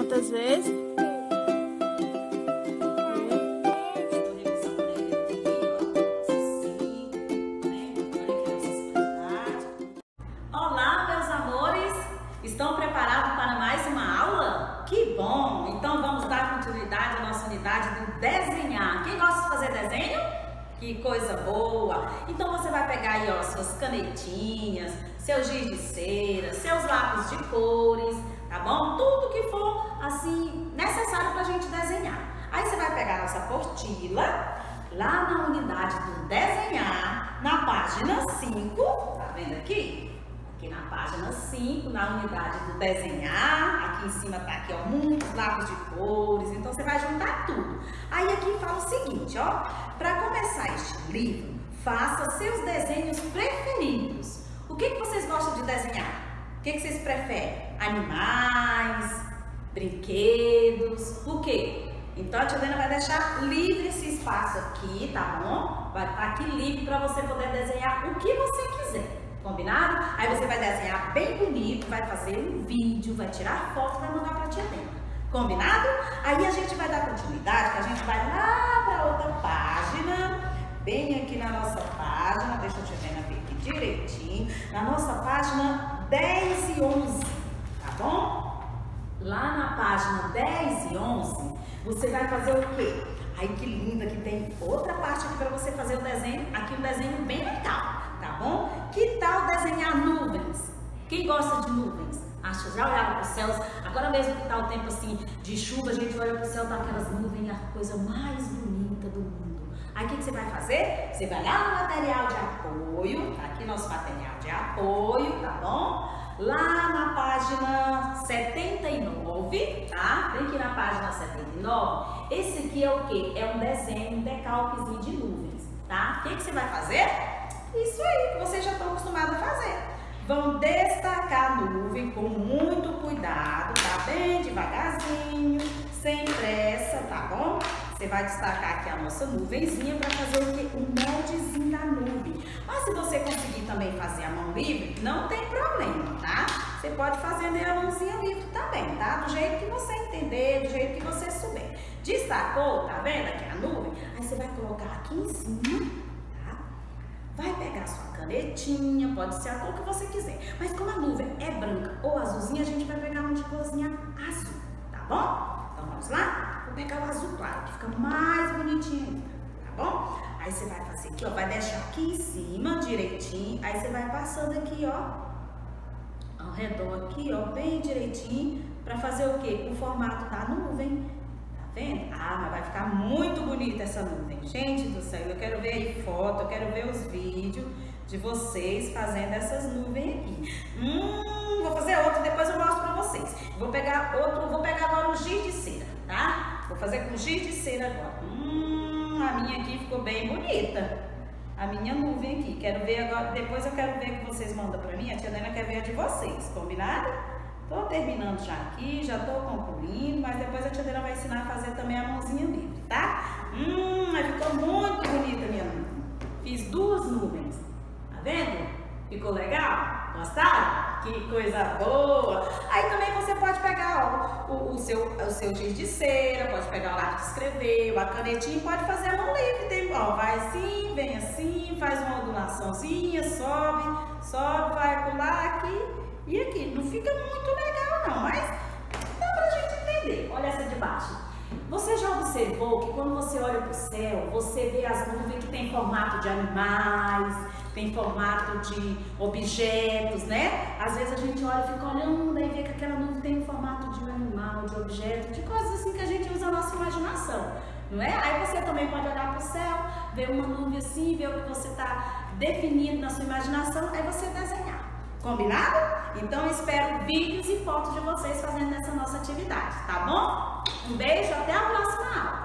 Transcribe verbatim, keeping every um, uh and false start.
Quantas vezes? Olá, meus amores! Estão preparados para mais uma aula? Que bom! Então vamos dar continuidade à nossa unidade do desenhar. Quem gosta de fazer desenho? Que coisa boa! Então você vai pegar aí, ó, suas canetinhas, seus giz de cera, seus lápis de cores, tá bom? Tudo que for, assim, necessário pra gente desenhar. Aí você vai pegar a nossa apostila, lá na unidade do desenhar, na página cinco, tá vendo aqui? Aqui na página cinco, na unidade do desenhar, aqui em cima tá aqui, ó, muitos lápis de cores, então você vai juntar tudo. Aí aqui fala o seguinte, ó, para começar este livro, faça seus desenhos preferidos. O que que vocês gostam de desenhar? O que que vocês preferem? Animais, brinquedos, o quê? Então a tia Helena vai deixar livre esse espaço aqui, tá bom? Vai estar aqui livre para você poder desenhar o que você quiser. Combinado? Aí você vai desenhar bem bonito, vai fazer um vídeo, vai tirar foto e vai mandar pra tia Helena. Combinado? Aí a gente vai dar continuidade, que a gente vai lá pra outra página, bem aqui na nossa página, deixa a tia Helena ver aqui direitinho, na nossa página dez e onze, tá bom? Lá na página dez e onze, você vai fazer o quê? Ai, que lindo, aqui tem outra parte aqui pra você fazer o desenho, aqui um desenho bem legal. Tá bom? Que tal desenhar nuvens? Quem gosta de nuvens? Acho, já olhava para os céus, agora mesmo que tá o tempo assim de chuva, a gente olha para o céu, tá aquelas nuvens, a coisa mais bonita do mundo. Aí o que, que você vai fazer? Você vai lá no material de apoio, tá aqui nosso material de apoio, tá bom? Lá na página setenta e nove, tá? Vem aqui na página setenta e nove, esse aqui é o quê? É um desenho, um decalquezinho de nuvens, tá? O que, que você vai fazer? Isso aí, que vocês já estão acostumados a fazer. Vão destacar a nuvem com muito cuidado, tá? Bem devagarzinho, sem pressa, tá bom? Você vai destacar aqui a nossa nuvenzinha para fazer o quê? Um moldezinho da nuvem. Mas se você conseguir também fazer a mão livre, não tem problema, tá? Você pode fazer a mãozinha livre também, tá? Do jeito que você entender, do jeito que você souber. Destacou, tá vendo aqui a nuvem? Aí você vai colocar aqui em cima. Vai pegar a sua canetinha, pode ser a cor que você quiser. Mas como a nuvem é branca ou azulzinha, a gente vai pegar uma de corzinha azul, tá bom? Então vamos lá? Vou pegar o azul claro, que fica mais bonitinho ainda, tá bom? Aí você vai fazer aqui, ó, vai deixar aqui em cima direitinho, aí você vai passando aqui, ó, ao redor aqui, ó, bem direitinho, pra fazer o quê? O formato da nuvem. Vendo? Ah, mas vai ficar muito bonita essa nuvem. Gente do céu, eu quero ver aí foto, eu quero ver os vídeos de vocês fazendo essas nuvens aqui. Hum, vou fazer outro, depois eu mostro pra vocês. Vou pegar outro, vou pegar agora o giz de cera, tá? Vou fazer com giz de cera agora. Hum, a minha aqui ficou bem bonita. A minha nuvem aqui. Quero ver agora, depois eu quero ver que vocês mandam pra mim. A tia Helena quer ver a de vocês, combinado? Tô terminando já aqui, já tô concluindo, mas depois a tia Helena vai ensinar a fazer também a mãozinha livre, tá? Hum, mas ficou muito bonita a minha nuvem. Fiz duas nuvens, tá vendo? Ficou legal? Gostaram? Que coisa boa! Aí também você pode pegar ó, o, o, seu, o seu giz de cera, pode pegar o lápis de escrever, a canetinha e pode fazer a mão livre. Tem, ó, vai assim, vem assim, faz uma ondulaçãozinha, sobe, sobe, vai pular aqui. E aqui, não fica muito legal não, mas dá pra gente entender. Olha essa de baixo. Você já observou que quando você olha pro céu, você vê as nuvens que tem formato de animais, tem formato de objetos, né? Às vezes a gente olha e fica olhando e vê que aquela nuvem tem o formato de um animal, de objeto, de coisas assim que a gente usa a nossa imaginação, não é? Aí você também pode olhar pro céu, ver uma nuvem assim, ver o que você tá definindo na sua imaginação, aí você desenhar. Combinado? Então eu espero vídeos e fotos de vocês fazendo essa nossa atividade, tá bom? Um beijo, até a próxima aula!